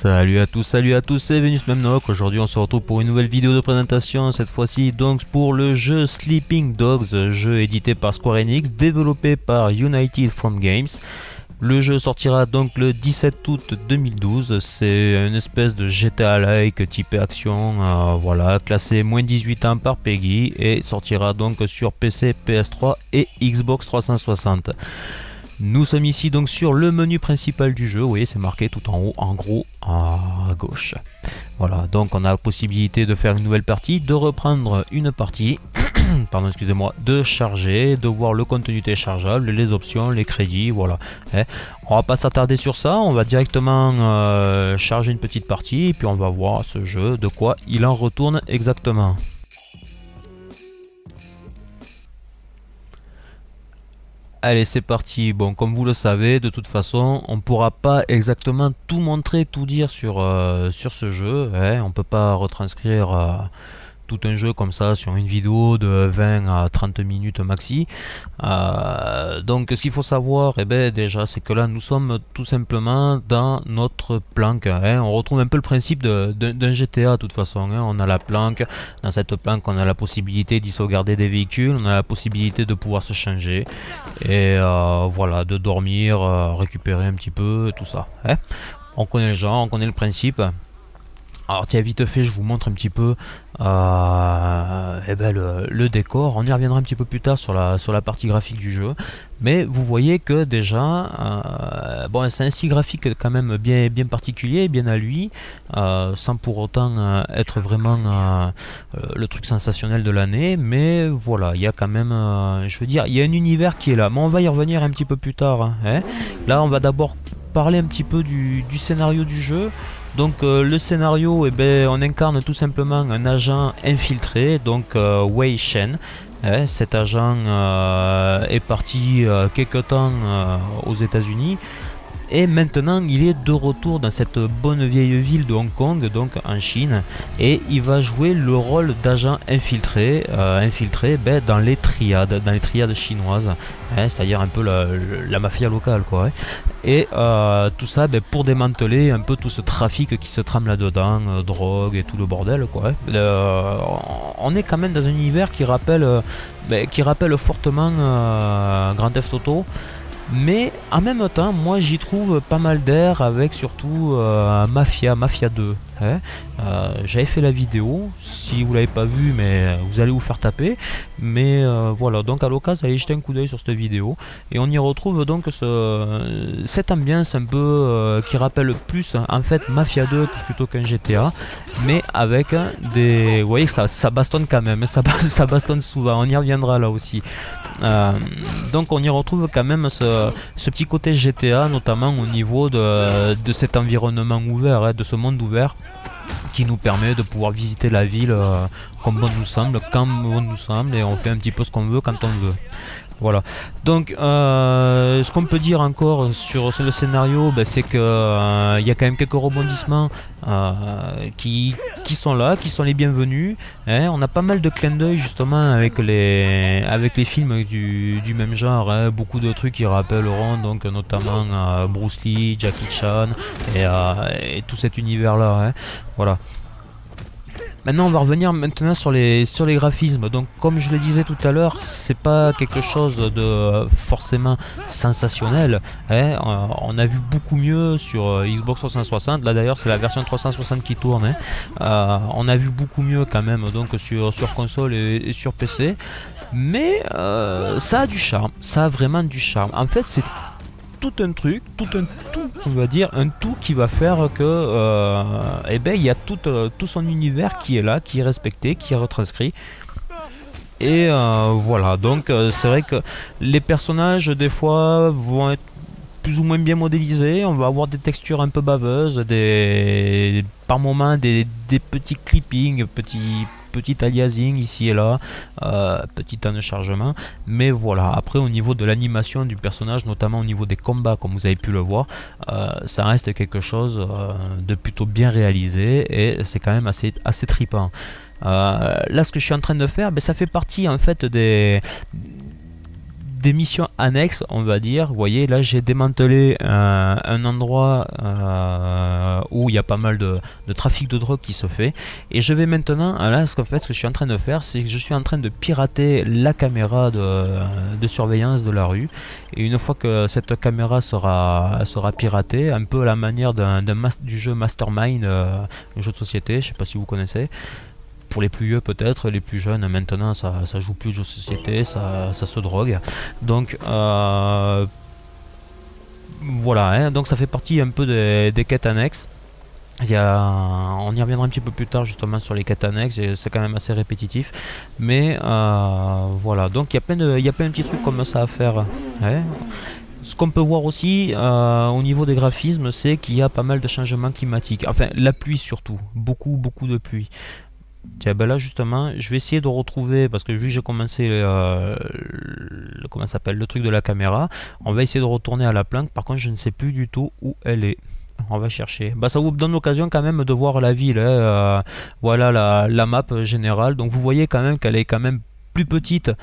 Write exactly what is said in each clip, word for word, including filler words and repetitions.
Salut à tous, salut à tous, c'est Venus Memnock. Aujourd'hui on se retrouve pour une nouvelle vidéo de présentation, cette fois-ci donc pour le jeu Sleeping Dogs, jeu édité par Square Enix, développé par United Front Games. Le jeu sortira donc le dix-sept août deux mille douze, c'est une espèce de G T A-like type action, euh, voilà, classé moins dix-huit ans par Peggy et sortira donc sur P C, P S trois et Xbox trois cent soixante. Nous sommes ici donc sur le menu principal du jeu, vous voyez c'est marqué tout en haut, en gros à gauche. Voilà, donc on a la possibilité de faire une nouvelle partie, de reprendre une partie, pardon excusez-moi, de charger, de voir le contenu téléchargeable, les options, les crédits, voilà. Eh, on va pas s'attarder sur ça, on va directement euh, charger une petite partie et puis on va voir ce jeu, de quoi il en retourne exactement. Allez c'est parti, bon comme vous le savez de toute façon on pourra pas exactement tout montrer, tout dire sur, euh, sur ce jeu, hein. On peut pas retranscrire euh, tout un jeu comme ça sur une vidéo de vingt à trente minutes maxi. Euh, donc ce qu'il faut savoir, eh ben, déjà c'est que là nous sommes tout simplement dans notre planque, hein. On retrouve un peu le principe d'un G T A de toute façon, hein. On a la planque, dans cette planque on a la possibilité d'y sauvegarder des véhicules, on a la possibilité de pouvoir se changer et euh, voilà, de dormir, euh, récupérer un petit peu, tout ça, hein. On connaît le genre, on connaît le principe. Alors tiens, vite fait je vous montre un petit peu euh, eh ben, le, le décor. On y reviendra un petit peu plus tard sur la, sur la partie graphique du jeu, mais vous voyez que déjà euh, bon, c'est un style graphique quand même bien, bien particulier, bien à lui, euh, sans pour autant euh, être vraiment euh, le truc sensationnel de l'année, mais voilà, il y a quand même euh, je veux dire, il y a un univers qui est là, mais on va y revenir un petit peu plus tard, hein. Là on va d'abord parler un petit peu du, du scénario du jeu. Donc euh, le scénario, eh ben, on incarne tout simplement un agent infiltré, donc euh, Wei Shen. Eh, cet agent euh, est parti euh, quelque temps euh, aux États-Unis et maintenant il est de retour dans cette bonne vieille ville de Hong Kong, donc en Chine, et il va jouer le rôle d'agent infiltré, euh, infiltré ben, dans les triades, dans les triades chinoises, hein, c'est-à-dire un peu la, la mafia locale, quoi. Hein. Et euh, tout ça ben, pour démanteler un peu tout ce trafic qui se trame là-dedans, euh, drogue et tout le bordel, quoi. Hein. Euh, on est quand même dans un univers qui rappelle, euh, ben, qui rappelle fortement euh, Grand Theft Auto. Mais en même temps, moi j'y trouve pas mal d'air avec surtout euh, Mafia, Mafia deux. Hein. Euh, J'avais fait la vidéo, si vous l'avez pas vu, mais vous allez vous faire taper. Mais euh, voilà, donc à l'occasion, allez jeter un coup d'œil sur cette vidéo. Et on y retrouve donc ce, cette ambiance un peu euh, qui rappelle plus en fait Mafia deux plutôt qu'un G T A. Mais avec des... Vous voyez que ça, ça bastonne quand même, ça, ça bastonne souvent, on y reviendra là aussi. Euh, donc on y retrouve quand même ce, ce petit côté G T A, notamment au niveau de, de cet environnement ouvert, hein, de ce monde ouvert qui nous permet de pouvoir visiter la ville euh, comme bon nous semble, quand bon nous semble, et on fait un petit peu ce qu'on veut quand on veut. Voilà, donc euh, ce qu'on peut dire encore sur, sur le scénario, ben, c'est que euh, il y a quand même quelques rebondissements euh, qui, qui sont là, qui sont les bienvenus, hein. On a pas mal de clins d'œil justement avec les, avec les films du, du même genre, hein. Beaucoup de trucs qui rappelleront donc notamment euh, Bruce Lee, Jackie Chan et, euh, et tout cet univers là, hein. Voilà. Maintenant on va revenir maintenant sur les, sur les graphismes. Donc comme je le disais tout à l'heure, c'est pas quelque chose de forcément sensationnel, hein. On a vu beaucoup mieux sur Xbox trois cent soixante, là d'ailleurs c'est la version trois cent soixante qui tourne, hein. euh, On a vu beaucoup mieux quand même donc sur, sur console et, et sur P C. Mais euh, ça a du charme, ça a vraiment du charme. En fait c'est tout un truc, tout un tout, on va dire, un tout qui va faire que euh, eh ben, il y a tout, euh, tout son univers qui est là, qui est respecté, qui est retranscrit. Et euh, voilà, donc euh, c'est vrai que les personnages des fois vont être plus ou moins bien modélisés, on va avoir des textures un peu baveuses, des par moments des, des petits clippings, petits petit aliasing ici et là, euh, petit temps de chargement, mais voilà. Après au niveau de l'animation du personnage, notamment au niveau des combats comme vous avez pu le voir, euh, ça reste quelque chose euh, de plutôt bien réalisé et c'est quand même assez, assez trippant. Euh, là ce que je suis en train de faire, ben, ça fait partie en fait des des missions annexes, on va dire. Vous voyez, là j'ai démantelé un, un endroit euh, où il y a pas mal de, de trafic de drogue qui se fait. Et je vais maintenant, là, ce qu'en fait, ce que je suis en train de faire, c'est que je suis en train de pirater la caméra de, de surveillance de la rue. Et une fois que cette caméra sera, sera piratée, un peu à la manière d'un, d'un mas- du jeu Mastermind, euh, un jeu de société, je sais pas si vous connaissez. Pour les plus vieux peut-être, les plus jeunes maintenant ça, ça joue plus de jeux de société, ça, ça se drogue. Donc euh, voilà, hein, donc ça fait partie un peu des, des quêtes annexes. Il y a, on y reviendra un petit peu plus tard justement sur les quêtes annexes, c'est quand même assez répétitif. Mais euh, voilà, donc il y a plein de, il y a plein de petits trucs comme ça à faire. Hein. Ce qu'on peut voir aussi euh, au niveau des graphismes, c'est qu'il y a pas mal de changements climatiques. Enfin, la pluie surtout, beaucoup beaucoup de pluie. Tiens, ben là justement, je vais essayer de retrouver, parce que vu que j'ai commencé euh, le, comment ça s'appelle, le truc de la caméra, on va essayer de retourner à la planque. Par contre, je ne sais plus du tout où elle est. On va chercher. Bah, ça vous donne l'occasion quand même de voir la ville. Hein. Euh, voilà la, la map générale. Donc vous voyez quand même qu'elle est quand même plus petite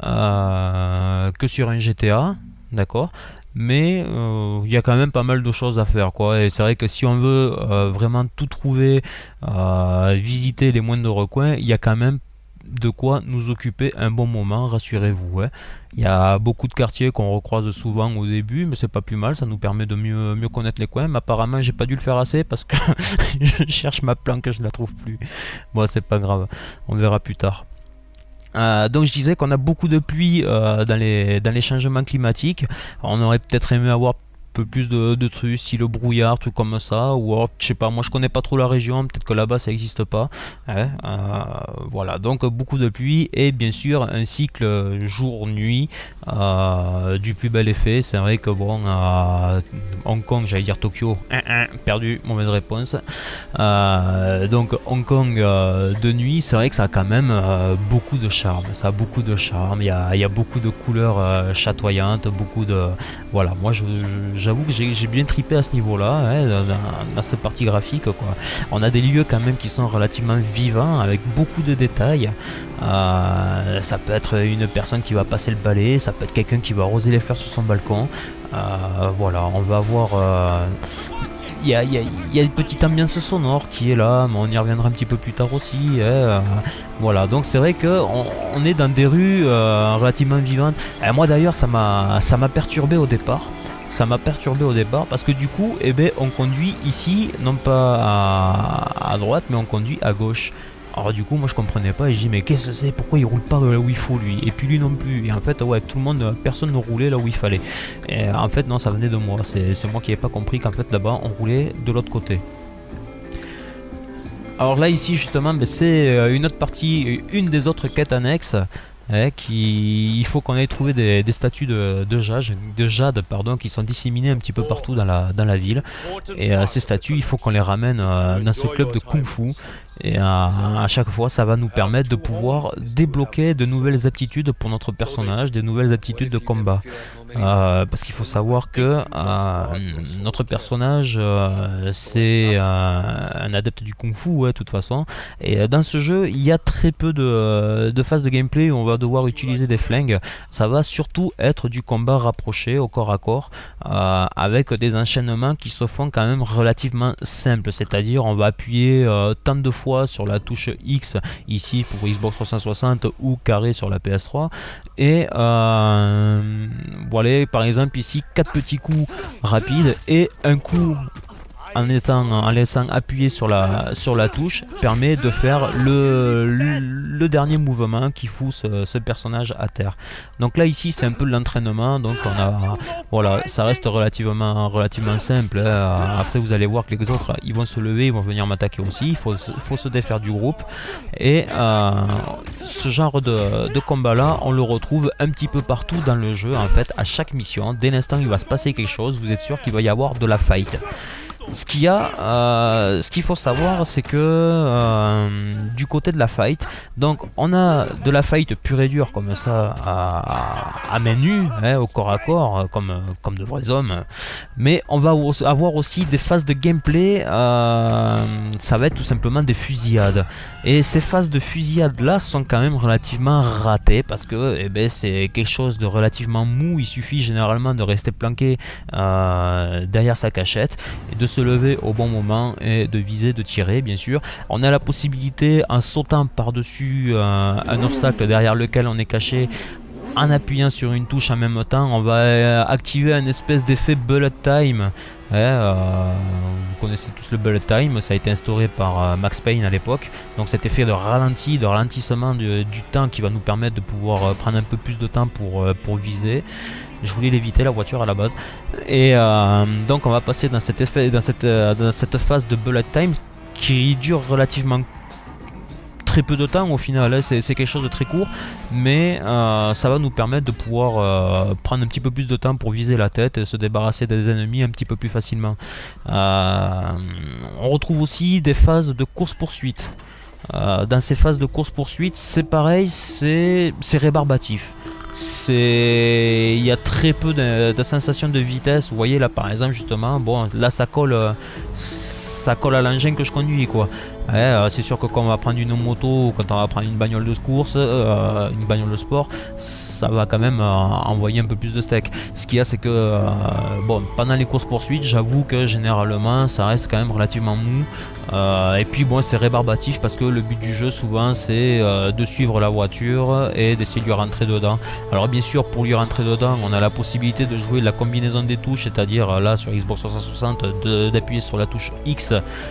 euh, que sur un G T A. D'accord, mais il euh, y a quand même pas mal de choses à faire, quoi. Et c'est vrai que si on veut euh, vraiment tout trouver, euh, visiter les moindres recoins, il y a quand même de quoi nous occuper un bon moment, rassurez-vous. Hein. Il y a beaucoup de quartiers qu'on recroise souvent au début, mais c'est pas plus mal, ça nous permet de mieux, mieux connaître les coins. Mais apparemment, j'ai pas dû le faire assez parce que je cherche ma planque et je la trouve plus. Bon, c'est pas grave, on verra plus tard. Euh, donc je disais qu'on a beaucoup de pluie euh, dans, les, dans les changements climatiques. On aurait peut-être aimé avoir un peu plus de, de trucs, si le brouillard, trucs comme ça, ou alors, je sais pas, moi je connais pas trop la région, peut-être que là-bas ça n'existe pas. Hein, euh, voilà, donc beaucoup de pluie et bien sûr un cycle jour-nuit euh, du plus bel effet. C'est vrai que bon, à Hong Kong, j'allais dire Tokyo, hein, hein, perdu, mauvaise réponse. Euh, donc Hong Kong euh, de nuit, c'est vrai que ça a quand même euh, beaucoup de charme. Ça a beaucoup de charme. Il y a, il y a beaucoup de couleurs euh, chatoyantes, beaucoup de, voilà. Moi, je, je j'avoue que j'ai bien tripé à ce niveau-là, hein, dans, dans cette partie graphique, quoi. On a des lieux quand même qui sont relativement vivants, avec beaucoup de détails. Euh, ça peut être une personne qui va passer le balai, ça peut être quelqu'un qui va arroser les fleurs sur son balcon. Euh, voilà, on va avoir... Euh, il y a, y, a, y a une petite ambiance sonore qui est là, mais on y reviendra un petit peu plus tard aussi. Hein, euh, voilà, donc c'est vrai qu'on on est dans des rues euh, relativement vivantes. Et moi d'ailleurs, ça m'a ça m'a perturbé au départ. Ça m'a perturbé au départ parce que du coup, eh ben, on conduit ici, non pas à, à droite, mais on conduit à gauche. Alors du coup, moi je comprenais pas et je dis mais qu'est-ce que c'est, pourquoi il roule pas là où il faut lui, et puis lui non plus. Et en fait, ouais, tout le monde, personne ne roulait là où il fallait. Et en fait, non, ça venait de moi. C'est moi qui n'avais pas compris qu'en fait là-bas, on roulait de l'autre côté. Alors là, ici justement, ben, c'est une autre partie, une des autres quêtes annexes. Hein, qui, il faut qu'on ait trouvé des, des statues de, de, jade, de jade pardon, qui sont disséminées un petit peu partout dans la, dans la ville. Et euh, ces statues, il faut qu'on les ramène euh, dans ce club de Kung Fu. Et euh, à chaque fois, ça va nous permettre de pouvoir débloquer de nouvelles aptitudes pour notre personnage, des nouvelles aptitudes de combat. Euh, parce qu'il faut savoir que euh, notre personnage, euh, c'est euh, un adepte du Kung Fu, ouais, de toute façon. Et dans ce jeu, il y a très peu de, de phases de gameplay où on va devoir utiliser des flingues. Ça va surtout être du combat rapproché au corps à corps, euh, avec des enchaînements qui se font quand même relativement simples. C'est-à-dire, on va appuyer euh, tant de fois sur la touche X ici pour Xbox trois cent soixante ou carré sur la P S trois. Et euh, voilà, par exemple ici, quatre petits coups rapides et un coup en, étant, en laissant appuyer sur la, sur la touche permet de faire le, le, le dernier mouvement qui fout ce, ce personnage à terre. Donc là ici c'est un peu de l'entraînement, donc on a, voilà, ça reste relativement, relativement simple. Hein. Après vous allez voir que les autres ils vont se lever, ils vont venir m'attaquer aussi, il faut, faut se défaire du groupe. Et euh, ce genre de, de combat là on le retrouve un petit peu partout dans le jeu en fait, à chaque mission. Dès l'instant il va se passer quelque chose, vous êtes sûr qu'il va y avoir de la fight. ce qu'il y a, euh, ce qu'il faut savoir, c'est que euh, du côté de la fight, donc on a de la fight pure et dure comme ça à, à, à main nue, hein, au corps à corps, comme, comme de vrais hommes, mais on va avoir aussi des phases de gameplay, euh, ça va être tout simplement des fusillades. Et ces phases de fusillade là sont quand même relativement ratées parce que eh ben, c'est quelque chose de relativement mou, il suffit généralement de rester planqué euh, derrière sa cachette et de se lever au bon moment et de viser, de tirer bien sûr. On a la possibilité en sautant par-dessus euh, un obstacle derrière lequel on est caché, en appuyant sur une touche en même temps, on va activer un espèce d'effet bullet time. Ouais, euh, vous connaissez tous le bullet time, ça a été instauré par euh, Max Payne à l'époque. Donc cet effet de ralenti, de ralentissement de, du temps qui va nous permettre de pouvoir euh, prendre un peu plus de temps pour, euh, pour viser. Je voulais l'éviter la voiture à la base. Et euh, donc on va passer dans cet effet, dans cette, euh, dans cette phase de bullet time qui dure relativement très peu de temps au final, c'est quelque chose de très court, mais euh, ça va nous permettre de pouvoir euh, prendre un petit peu plus de temps pour viser la tête et se débarrasser des ennemis un petit peu plus facilement. Euh, on retrouve aussi des phases de course-poursuite. Euh, dans ces phases de course-poursuite, c'est pareil, c'est rébarbatif. C'est, il y a très peu de, de sensations de vitesse. Vous voyez là par exemple justement, bon là ça colle, ça colle à l'engin que je conduis quoi. Ouais, euh, c'est sûr que quand on va prendre une moto ou quand on va prendre une bagnole de course, euh, une bagnole de sport, ça va quand même euh, envoyer un peu plus de steak. Ce qu'il y a, c'est que euh, bon, pendant les courses poursuites, j'avoue que généralement ça reste quand même relativement mou. Euh, et puis bon, c'est rébarbatif parce que le but du jeu souvent c'est euh, de suivre la voiture et d'essayer de lui rentrer dedans. Alors bien sûr, pour lui rentrer dedans, on a la possibilité de jouer la combinaison des touches, c'est-à-dire là sur Xbox trois cent soixante d'appuyer sur la touche X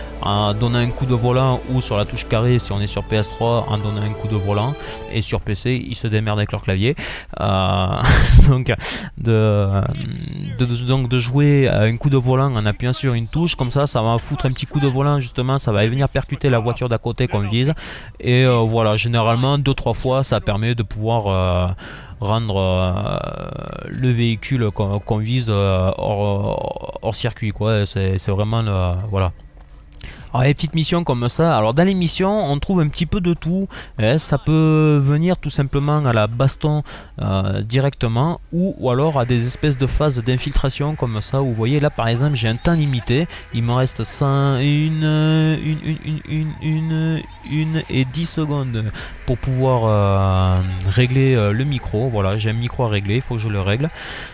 en donnant un coup de volant, ou sur la touche carré si on est sur P S trois en donnant un coup de volant, et sur P C ils se démerdent avec leur clavier. Euh, donc, de, de, de, donc de jouer un coup de volant en appuyant sur une touche, comme ça ça va foutre un petit coup de volant justement, ça va venir percuter la voiture d'à côté qu'on vise, et euh, voilà, généralement deux trois fois ça permet de pouvoir euh, rendre euh, le véhicule qu'on qu'on vise euh, hors, hors circuit quoi. C'est vraiment le, voilà. Alors les petites missions comme ça, alors dans les missions on trouve un petit peu de tout, eh, ça peut venir tout simplement à la baston euh, directement, ou, ou alors à des espèces de phases d'infiltration comme ça, où vous voyez là par exemple j'ai un temps limité, il me reste cent, une, une, une, une, une, une, une et dix secondes pour pouvoir euh, régler euh, le micro. Voilà, j'ai un micro à régler, il faut que je le règle.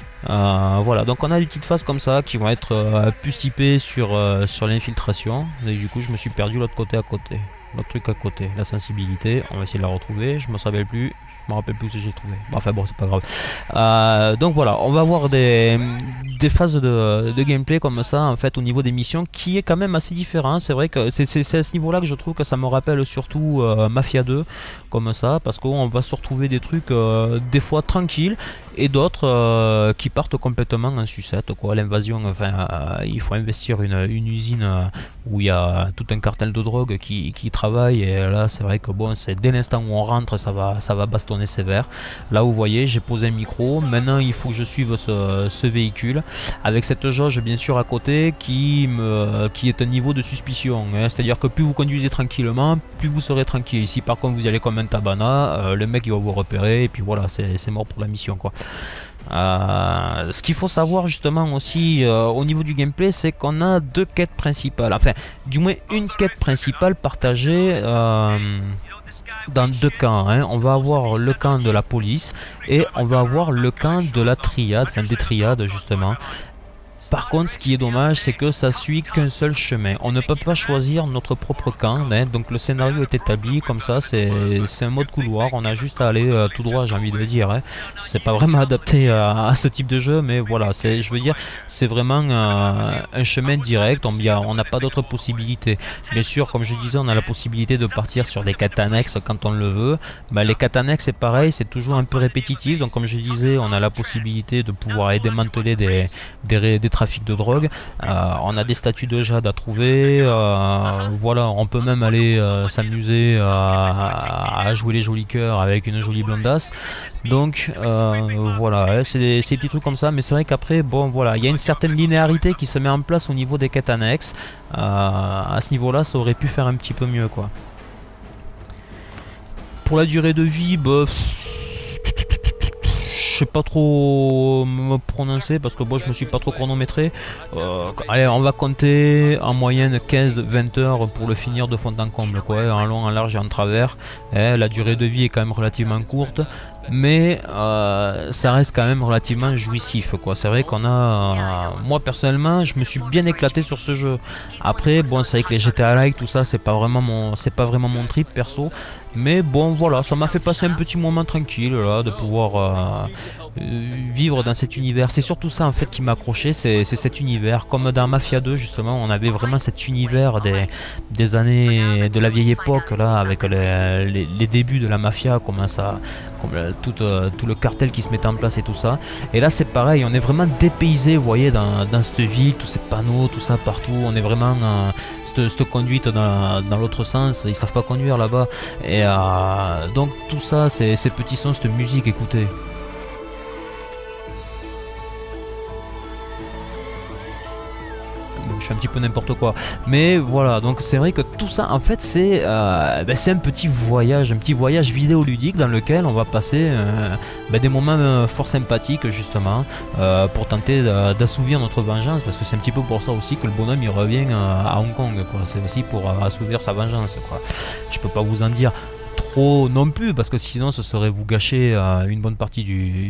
Euh, voilà, donc on a des petites phases comme ça qui vont être euh, plus typées sur, euh, sur l'infiltration. Et du coup je me suis perdu l'autre côté à côté. L'autre truc à côté, la sensibilité, on va essayer de la retrouver. Je me rappelle plus, je me rappelle plus si j'ai trouvé. Bon, enfin bon, c'est pas grave. Euh, donc voilà, on va avoir des, des phases de, de gameplay comme ça en fait au niveau des missions qui est quand même assez différent. C'est vrai que c'est à ce niveau là que je trouve que ça me rappelle surtout euh, Mafia deux comme ça, parce qu'on va se retrouver des trucs euh, des fois tranquilles et d'autres euh, qui partent complètement en sucette quoi. L'invasion, enfin euh, il faut investir une, une usine euh, où il y a tout un cartel de drogue qui, qui travaille, et là c'est vrai que bon, c'est dès l'instant où on rentre ça va, ça va bastonner sévère. Là vous voyez j'ai posé un micro, maintenant il faut que je suive ce, ce véhicule avec cette jauge bien sûr à côté qui, me, qui est un niveau de suspicion, hein. C'est à dire que plus vous conduisez tranquillement, plus vous serez tranquille. Ici par contre vous y allez comme un tabana, euh, le mec il va vous repérer et puis voilà, c'est mort pour la mission quoi. Euh, ce qu'il faut savoir justement aussi euh, au niveau du gameplay, c'est qu'on a deux quêtes principales, enfin du moins une quête principale partagée euh, dans deux camps, hein. On va avoir le camp de la police et on va avoir le camp de la triade, enfin des triades justement. Par contre, ce qui est dommage, c'est que ça suit qu'un seul chemin. On ne peut pas choisir notre propre camp, hein. Donc le scénario est établi comme ça, c'est un mode couloir. On a juste à aller euh, tout droit, j'ai envie de le dire, hein. C'est pas vraiment adapté à, à ce type de jeu, mais voilà, c'est, je veux dire, c'est vraiment euh, un chemin direct. On n'a pas d'autres possibilités. Bien sûr, comme je disais, on a la possibilité de partir sur des quêtes annexes quand on le veut. Bah, les quêtes annexes, c'est pareil, c'est toujours un peu répétitif. Donc comme je disais, on a la possibilité de pouvoir aller démanteler des, des, des trafic de drogue. Euh, on a des statues de jade à trouver. Euh, voilà, on peut même aller euh, s'amuser à, à jouer les jolis cœurs avec une jolie blondasse. Donc euh, voilà, ouais, c'est des, des petits trucs comme ça. Mais c'est vrai qu'après, bon voilà, il y a une certaine linéarité qui se met en place au niveau des quêtes annexes. Euh, à ce niveau-là, ça aurait pu faire un petit peu mieux, quoi. Pour la durée de vie, bah, je sais pas trop me prononcer parce que moi je me suis pas trop chronométré. Euh, allez, on va compter en moyenne quinze vingt heures pour le finir de fond en comble, quoi, en long, en large et en travers. Eh, la durée de vie est quand même relativement courte, mais euh, ça reste quand même relativement jouissif, quoi. C'est vrai qu'on a, euh, moi personnellement, je me suis bien éclaté sur ce jeu. Après, bon, c'est vrai que les G T A-like, tout ça, c'est pas vraiment mon, c'est pas vraiment mon trip perso. Mais bon, voilà, ça m'a fait passer un petit moment tranquille là, de pouvoir euh, euh, vivre dans cet univers. C'est surtout ça en fait qui m'a accroché, c'est cet univers. Comme dans Mafia deux justement, on avait vraiment cet univers des, des années de la vieille époque là, avec les, les, les débuts de la mafia, comment ça, comme le, tout, euh, tout le cartel qui se mettait en place et tout ça. Et là c'est pareil, on est vraiment dépaysé, vous voyez, dans, dans cette ville, tous ces panneaux, tout ça partout. On est vraiment euh, cette, cette conduite dans, dans l'autre sens, ils savent pas conduire là-bas. Et euh, donc tout ça, ces petits sons, cette musique, écoutez. Je fais un petit peu n'importe quoi, mais voilà, donc c'est vrai que tout ça en fait c'est euh, ben, c'est un petit voyage, un petit voyage vidéoludique dans lequel on va passer euh, ben, des moments euh, fort sympathiques justement euh, pour tenter d'assouvir notre vengeance, parce que c'est un petit peu pour ça aussi que le bonhomme il revient euh, à Hong Kong, quoi. C'est aussi pour euh, assouvir sa vengeance, quoi. Je peux pas vous en dire trop non plus parce que sinon ce serait vous gâcher euh, une bonne partie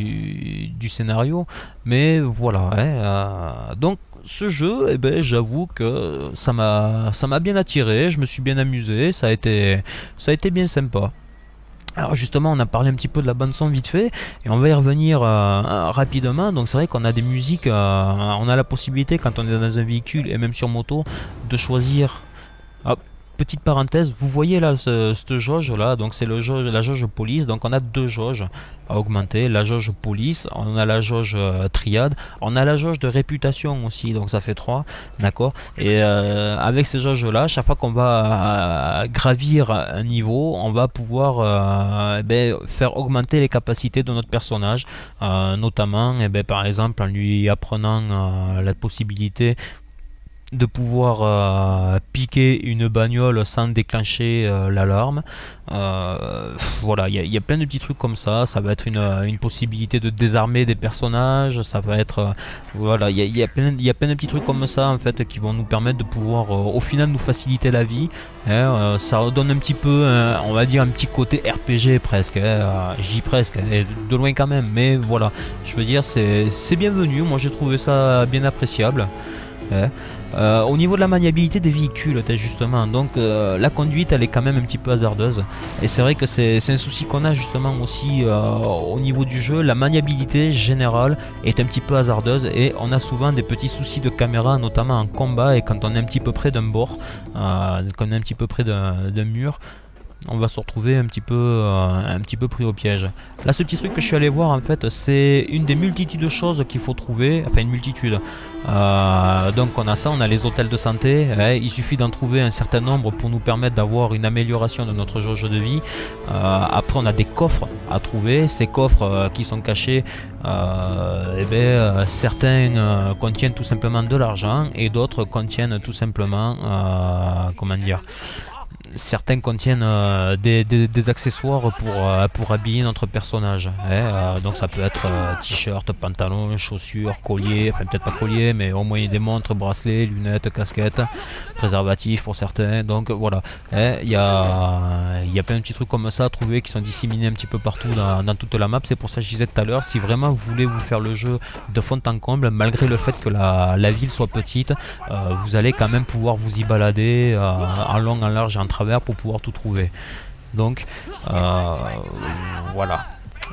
du, du scénario, mais voilà, hein, euh, donc ce jeu, eh ben, j'avoue que ça m'a ça m'a bien attiré, je me suis bien amusé, ça a été ça a été bien sympa. Alors justement, on a parlé un petit peu de la bande son vite fait, et on va y revenir euh, rapidement. Donc c'est vrai qu'on a des musiques, euh, on a la possibilité quand on est dans un véhicule et même sur moto de choisir. Hop. Petite parenthèse, vous voyez là ce, cette jauge là, donc c'est le jauge, la jauge police, donc on a deux jauges à augmenter, la jauge police, on a la jauge euh, triade, on a la jauge de réputation aussi, donc ça fait trois, d'accord. Et euh, avec ces jauges là, chaque fois qu'on va euh, gravir un niveau, on va pouvoir euh, ben, faire augmenter les capacités de notre personnage, euh, notamment eh ben, par exemple en lui apprenant euh, la possibilité de pouvoir euh, piquer une bagnole sans déclencher euh, l'alarme. Euh, voilà, il y, y a plein de petits trucs comme ça. Ça va être une, une possibilité de désarmer des personnages. Ça va être... Euh, voilà, il y a, y, a plein, y a plein de petits trucs comme ça en fait qui vont nous permettre de pouvoir euh, au final nous faciliter la vie. Hein, euh, ça donne un petit peu, euh, on va dire un petit côté R P G presque. Hein, euh, je dis presque, hein, de loin quand même. Mais voilà, je veux dire, c'est bienvenu. Moi j'ai trouvé ça bien appréciable. Hein. Euh, au niveau de la maniabilité des véhicules, justement, donc euh, la conduite elle est quand même un petit peu hasardeuse, et c'est vrai que c'est un souci qu'on a justement aussi euh, au niveau du jeu. La maniabilité générale est un petit peu hasardeuse et on a souvent des petits soucis de caméra, notamment en combat et quand on est un petit peu près d'un bord, euh, quand on est un petit peu près d'un mur, on va se retrouver un petit peu euh, un petit peu pris au piège. Là, ce petit truc que je suis allé voir en fait, c'est une des multitudes de choses qu'il faut trouver, enfin une multitude. Euh, donc on a ça, on a les hôtels de santé, hein, il suffit d'en trouver un certain nombre pour nous permettre d'avoir une amélioration de notre jauge de vie. Euh, après on a des coffres à trouver, ces coffres euh, qui sont cachés, euh, et ben, euh, certains euh, contiennent tout simplement de l'argent et d'autres contiennent tout simplement, euh, comment dire, certains contiennent euh, des, des, des accessoires pour, euh, pour habiller notre personnage. Hein, euh, donc ça peut être euh, t-shirt, pantalon, chaussures, collier, enfin peut-être pas collier, mais au moins des montres, bracelets, lunettes, casquettes, préservatifs pour certains. Donc voilà, hein, il y, a, y a plein de petits trucs comme ça à trouver qui sont disséminés un petit peu partout dans, dans toute la map. C'est pour ça que je disais tout à l'heure, si vraiment vous voulez vous faire le jeu de fond en comble, malgré le fait que la, la ville soit petite, euh, vous allez quand même pouvoir vous y balader euh, en long, en large et en travers pour pouvoir tout trouver. Donc euh, voilà.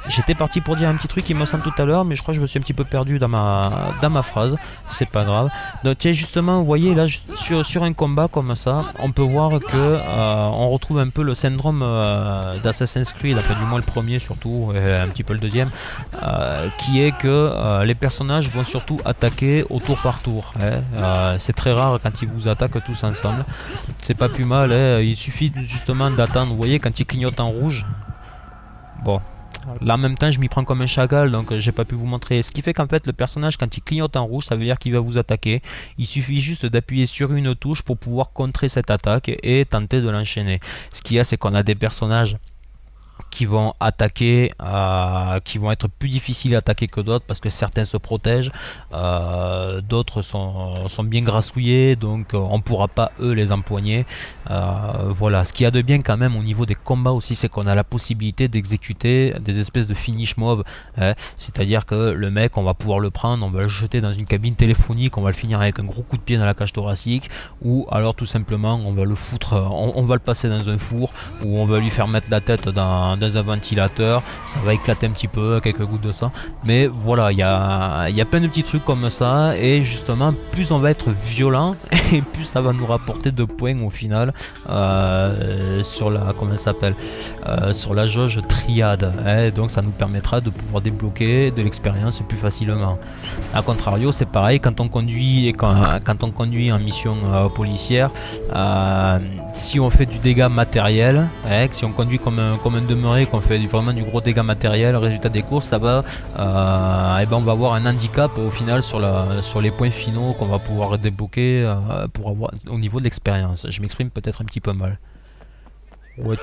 j'étais parti pour dire un petit truc il me semble tout à l'heure, mais je crois que je me suis un petit peu perdu dans ma, dans ma phrase. C'est pas grave. Donc tiens, justement, vous voyez là, sur, sur un combat comme ça, on peut voir que euh, on retrouve un peu le syndrome euh, d'Assassin's Creed, enfin du moins le premier surtout, et un petit peu le deuxième, euh, qui est que euh, les personnages vont surtout attaquer au tour par tour. Hein. Euh, c'est très rare quand ils vous attaquent tous ensemble. C'est pas plus mal, hein. Il suffit justement d'attendre, vous voyez, quand ils clignotent en rouge. Bon. Là en même temps je m'y prends comme un chacal, donc euh, j'ai pas pu vous montrer. Ce qui fait qu'en fait le personnage quand il clignote en rouge, ça veut dire qu'il va vous attaquer. Il suffit juste d'appuyer sur une touche pour pouvoir contrer cette attaque et tenter de l'enchaîner. Ce qu'il y a, c'est qu'on a des personnages qui vont attaquer, euh, qui vont être plus difficiles à attaquer que d'autres parce que certains se protègent, euh, d'autres sont, sont bien grassouillés, donc euh, on ne pourra pas eux les empoigner. Euh, voilà, ce qu'il y a de bien quand même au niveau des combats aussi, c'est qu'on a la possibilité d'exécuter des espèces de finish moves, hein, c'est-à-dire que le mec, on va pouvoir le prendre, on va le jeter dans une cabine téléphonique, on va le finir avec un gros coup de pied dans la cage thoracique, ou alors tout simplement on va le foutre, on, on va le passer dans un four, ou on va lui faire mettre la tête dans, dans un ventilateur, ça va éclater un petit peu, quelques gouttes de sang, mais voilà, il y a, y a plein de petits trucs comme ça, et justement plus on va être violent, et plus ça va nous rapporter de points au final, euh, sur la, comment ça s'appelle, euh, sur la jauge triade, hein, donc ça nous permettra de pouvoir débloquer de l'expérience plus facilement. A contrario, c'est pareil quand on conduit et quand, quand on conduit en mission euh, policière, euh, si on fait du dégât matériel, hein, si on conduit comme un, comme un demeuré, qu'on fait vraiment du gros dégât matériel, résultat des courses, ça va, euh, et ben on va avoir un handicap au final sur, la, sur les points finaux qu'on va pouvoir débloquer euh, pour avoir au niveau de l'expérience. Je m'exprime peut-être un petit peu mal. Ouais.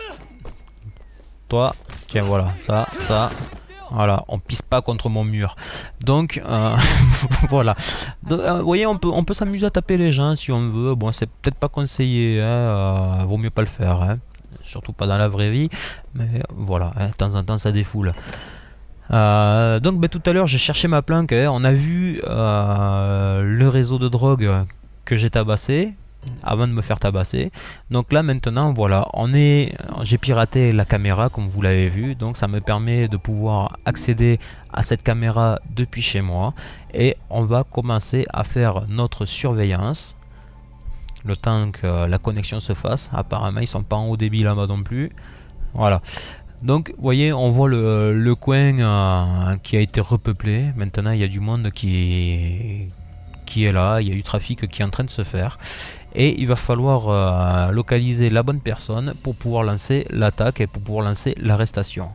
Toi, tiens voilà, ça, ça. Voilà, on pisse pas contre mon mur. Donc, euh, voilà. Donc, euh, vous voyez, on peut, on peut s'amuser à taper les gens si on veut. Bon, c'est peut-être pas conseillé, hein, euh, vaut mieux pas le faire, hein. Surtout pas dans la vraie vie. Mais voilà, hein, de temps en temps, ça défoule. Euh, donc, ben, tout à l'heure, j'ai cherché ma planque. Hein, on a vu euh, le réseau de drogue que j'ai tabassé avant de me faire tabasser. Donc là maintenant voilà, on est, j'ai piraté la caméra comme vous l'avez vu, donc ça me permet de pouvoir accéder à cette caméra depuis chez moi et on va commencer à faire notre surveillance le temps que la connexion se fasse. Apparemment ils sont pas en haut débit là-bas non plus. Voilà. Donc vous voyez, on voit le, le coin euh, qui a été repeuplé. Maintenant il y a du monde qui, qui est là, il y a du trafic qui est en train de se faire. Et il va falloir euh, localiser la bonne personne pour pouvoir lancer l'attaque et pour pouvoir lancer l'arrestation.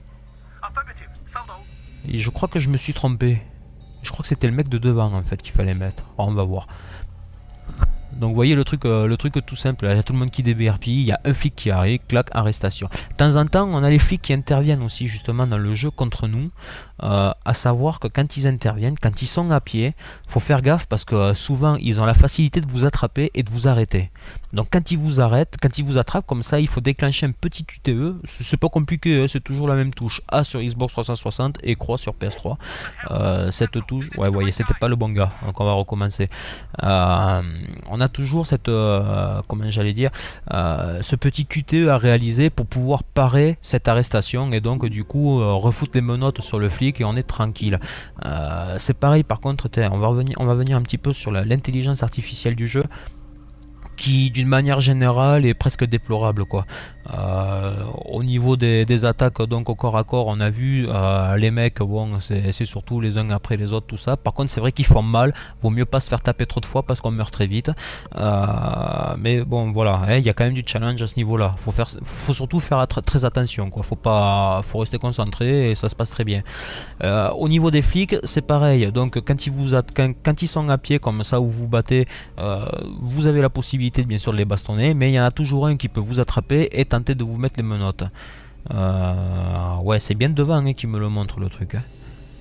Et je crois que je me suis trompé. Je crois que c'était le mec de devant en fait qu'il fallait mettre. Alors, on va voir. Donc vous voyez le truc, euh, le truc tout simple, il y a tout le monde qui déverpille, il y a un flic qui arrive, clac, arrestation. De temps en temps, on a les flics qui interviennent aussi justement dans le jeu contre nous, euh, à savoir que quand ils interviennent, quand ils sont à pied, faut faire gaffe parce que euh, souvent ils ont la facilité de vous attraper et de vous arrêter. Donc quand ils vous arrêtent, quand ils vous attrapent comme ça, il faut déclencher un petit Q T E, c'est pas compliqué, hein, c'est toujours la même touche, A sur Xbox trois cent soixante et croix sur P S trois. Euh, cette touche, ouais, vous voyez, c'était pas le bon gars, donc on va recommencer. Euh, on a toujours cette, euh, comment j'allais dire, euh, ce petit Q T E à réaliser pour pouvoir parer cette arrestation et donc du coup euh, refoutre les menottes sur le flic et on est tranquille. Euh, c'est pareil par contre, on va revenir, on va venir un petit peu sur l'intelligence artificielle du jeu, qui d'une manière générale est presque déplorable quoi. Euh, au niveau des, des attaques donc au corps à corps, on a vu euh, les mecs, bon c'est surtout les uns après les autres tout ça. Par contre c'est vrai qu'ils font mal, vaut mieux pas se faire taper trop de fois parce qu'on meurt très vite. Euh, mais bon voilà, il hein, y a quand même du challenge à ce niveau là. Faut faire, faut surtout faire très attention quoi. Faut pas, faut rester concentré et ça se passe très bien. Euh, au niveau des flics c'est pareil. Donc quand ils vous quand, quand ils sont à pied comme ça ou vous battez, euh, vous avez la possibilité bien sûr de les bastonner, mais il y en a toujours un qui peut vous attraper et tenter de vous mettre les menottes. Euh, ouais, c'est bien devant hein, qui me le montre le truc. Hein.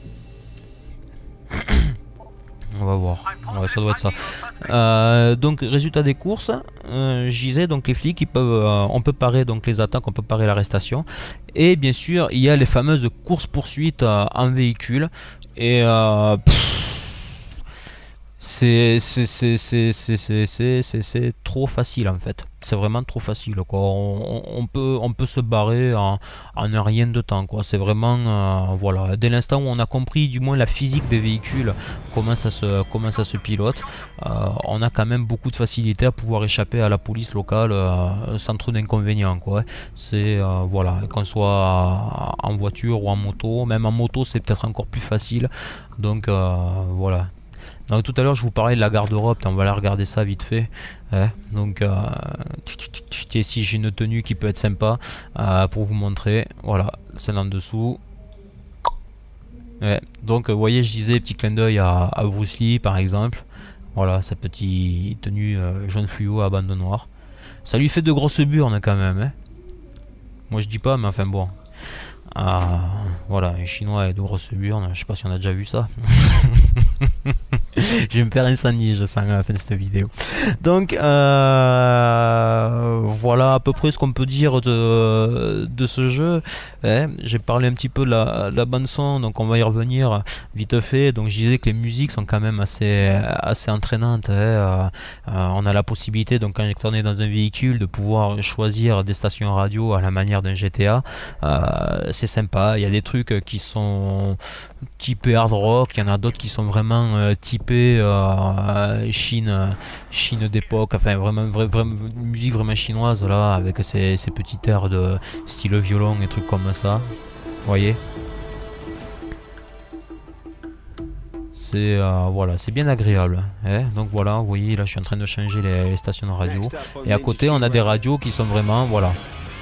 On va voir. Ouais, ça doit être ça. Euh, donc résultat des courses, euh, je disais donc les flics ils peuvent, euh, on peut parer donc les attaques, on peut parer l'arrestation. Et bien sûr il y a les fameuses courses poursuites euh, en véhicule. Et euh, pff, C'est c'est c'est c'est c'est c'est c'est c'est- c'est trop facile en fait. C'est vraiment trop facile quoi. On, on- on peut on peut se barrer en, en un rien de temps quoi. C'est vraiment euh, voilà. Dès l'instant où on a compris du moins la physique des véhicules, comment ça se comment ça se pilote, euh, on a quand même beaucoup de facilité à pouvoir échapper à la police locale euh, sans trop d'inconvénients quoi. C'est euh, voilà qu'on soit en voiture ou en moto, même en moto c'est peut-être encore plus facile. Donc euh, voilà. Donc, tout à l'heure, je vous parlais de la garde-robe, on va aller regarder ça vite fait. Ouais, donc, euh, ici, j'ai une tenue qui peut être sympa euh, pour vous montrer. Voilà, celle en dessous. Ouais, donc, vous voyez, je disais, petit clin d'œil à, à Bruce Lee, par exemple. Voilà, sa petite tenue euh, jaune fluo à bande noire. Ça lui fait de grosses burnes quand même. Hein. Moi, je dis pas, mais enfin bon. Ah, voilà, les Chinois et de grosses burnes, je sais pas si on a déjà vu ça. Je vais me faire incendie, je sens à la fin de cette vidéo. Donc, euh, voilà à peu près ce qu'on peut dire de, de ce jeu. Ouais, j'ai parlé un petit peu de la, la bande son, donc on va y revenir vite fait. Donc, je disais que les musiques sont quand même assez, assez entraînantes. Hein. Euh, euh, on a la possibilité, donc quand on est dans un véhicule, de pouvoir choisir des stations radio à la manière d'un G T A. Euh, c'est sympa. Il y a des trucs qui sont typés hard rock, il y en a d'autres qui sont vraiment euh, typés euh, Chine, euh, Chine d'époque, enfin vraiment, vra vraiment musique vraiment chinoise là, avec ces, ces petits airs de style violon et trucs comme ça. Vous voyez, c'est euh, voilà, c'est bien agréable. Hein. Donc voilà, vous voyez là, je suis en train de changer les, les stations de radio, et à côté on a des radios qui sont vraiment voilà.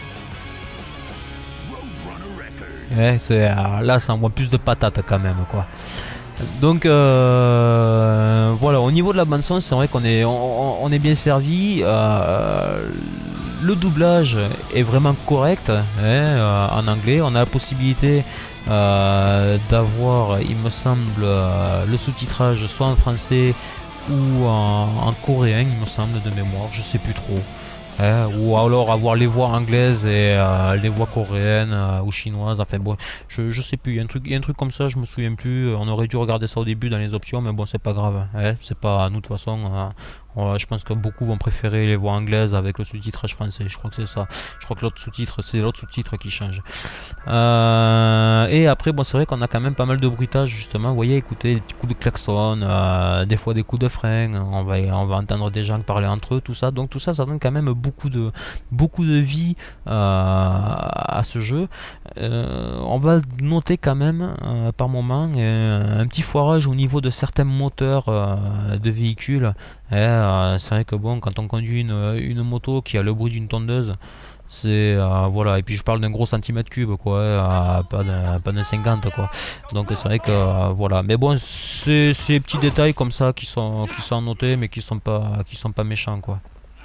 Ouais, c'est euh, là, ça envoie plus de patates quand même quoi. Donc euh, voilà, au niveau de la bande son, c'est vrai qu'on est, on, on est bien servi. Euh, le doublage est vraiment correct hein, euh, en anglais. On a la possibilité euh, d'avoir, il me semble, euh, le sous-titrage soit en français ou en, en coréen, il me semble de mémoire, je sais plus trop. Hein, ou alors avoir les voix anglaises et euh, les voix coréennes euh, ou chinoises, enfin bon, je, je sais plus, il y a un truc, il y a un truc comme ça, je me souviens plus, on aurait dû regarder ça au début dans les options, mais bon c'est pas grave, hein, c'est pas à nous de toute façon, hein. On- je pense que beaucoup vont préférer les voix anglaises avec le sous-titrage français, je crois que c'est ça, je crois que l'autre sous-titre, c'est l'autre sous-titre qui change. Euh, et après bon c'est vrai qu'on a quand même pas mal de bruitage justement, vous voyez, écoutez des petits coups de klaxon, euh, des fois des coups de frein, on va, on va entendre des gens parler entre eux, tout ça, donc tout ça ça donne quand même beaucoup de, beaucoup de vie euh, à ce jeu. Euh, on va noter quand même euh, par moment euh, un petit foirage au niveau de certains moteurs euh, de véhicules. Et, euh, c'est vrai que bon, quand on conduit une, une moto qui a le bruit d'une tondeuse, c'est euh, voilà, et puis je parle d'un gros centimètre cube quoi, euh, pas d'un pas d'un cinquante quoi. Donc c'est vrai que euh, voilà, mais bon, c'est ces petits détails comme ça qui sont qui sont notés, mais qui sont pas qui sont pas méchants quoi.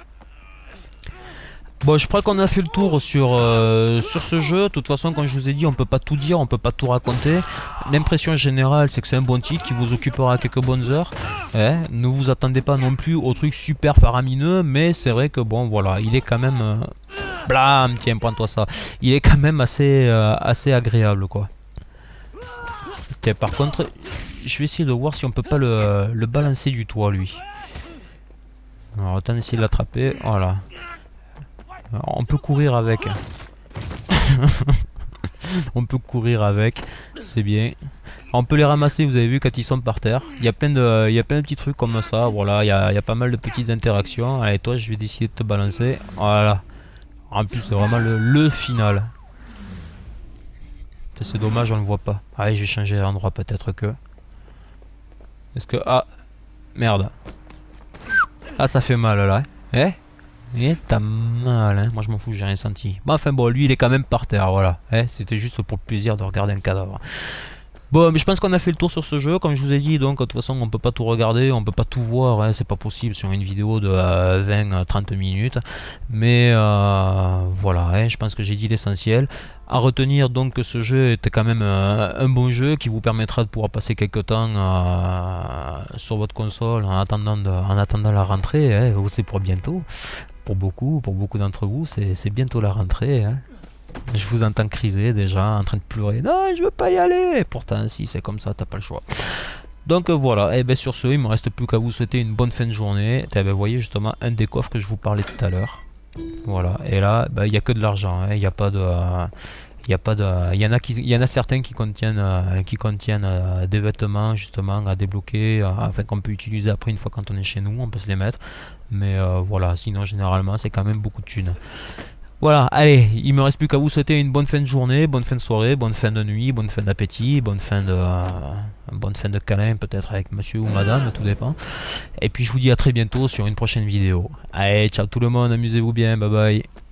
Bon, je crois qu'on a fait le tour sur, euh, sur ce jeu. De toute façon, comme je vous ai dit, on peut pas tout dire, on peut pas tout raconter. L'impression générale, c'est que c'est un bon titre qui vous occupera quelques bonnes heures. Hein, ne vous attendez pas non plus au truc super faramineux, mais c'est vrai que bon, voilà, il est quand même... Euh, blam, tiens, prends-toi ça. Il est quand même assez, euh, assez agréable, quoi. Ok, par contre, je vais essayer de voir si on peut pas le, le balancer du toit, lui. Alors, attends d'essayer de l'attraper, voilà. Alors, on peut courir avec. On peut courir avec, c'est bien. On peut les ramasser, vous avez vu, quand ils sont par terre. Il y a plein de, il y a plein de petits trucs comme ça. Voilà, il y a, il y a pas mal de petites interactions. Allez, toi, je vais décider de te balancer. Voilà. En plus, c'est vraiment le, le final. C'est dommage, on le voit pas. Allez, je vais changer d'endroit peut-être que. Est-ce que... Ah, merde. Ah, ça fait mal là. Eh Eh, t'as mal, hein. Moi je m'en fous, j'ai rien senti. Bon, enfin bon, lui il est quand même par terre, voilà. Eh, c'était juste pour le plaisir de regarder un cadavre. Bon, mais je pense qu'on a fait le tour sur ce jeu, comme je vous ai dit, donc de toute façon on peut pas tout regarder, on peut pas tout voir, hein, c'est pas possible sur une vidéo de euh, vingt à trente minutes. Mais euh, voilà, hein, je pense que j'ai dit l'essentiel. À retenir donc que ce jeu était quand même euh, un bon jeu qui vous permettra de pouvoir passer quelques temps euh, sur votre console en attendant, de, en attendant la rentrée, hein, c'est pour bientôt. Pour beaucoup, pour beaucoup d'entre vous, c'est bientôt la rentrée. Hein. Je vous entends criser déjà, en train de pleurer. Non, je veux pas y aller. Pourtant, si c'est comme ça, t'as pas le choix. Donc euh, voilà, et ben sur ce, il me reste plus qu'à vous souhaiter une bonne fin de journée. Et ben, vous voyez justement un des coffres que je vous parlais tout à l'heure. Voilà, et là, ben, il n'y a que de l'argent, hein. Il n'y a pas de... euh, il y a pas de, il y en a qui, il y en a certains qui contiennent, euh, qui contiennent euh, des vêtements justement à débloquer, euh, enfin qu'on peut utiliser après une fois quand on est chez nous, on peut se les mettre. Mais euh, voilà, sinon généralement c'est quand même beaucoup de thunes. Voilà, allez, il me reste plus qu'à vous souhaiter une bonne fin de journée, bonne fin de soirée, bonne fin de nuit, bonne fin d'appétit, bonne fin de, euh, bonne fin de câlin peut-être avec monsieur ou madame, tout dépend. Et puis je vous dis à très bientôt sur une prochaine vidéo. Allez, ciao tout le monde, amusez-vous bien, bye bye.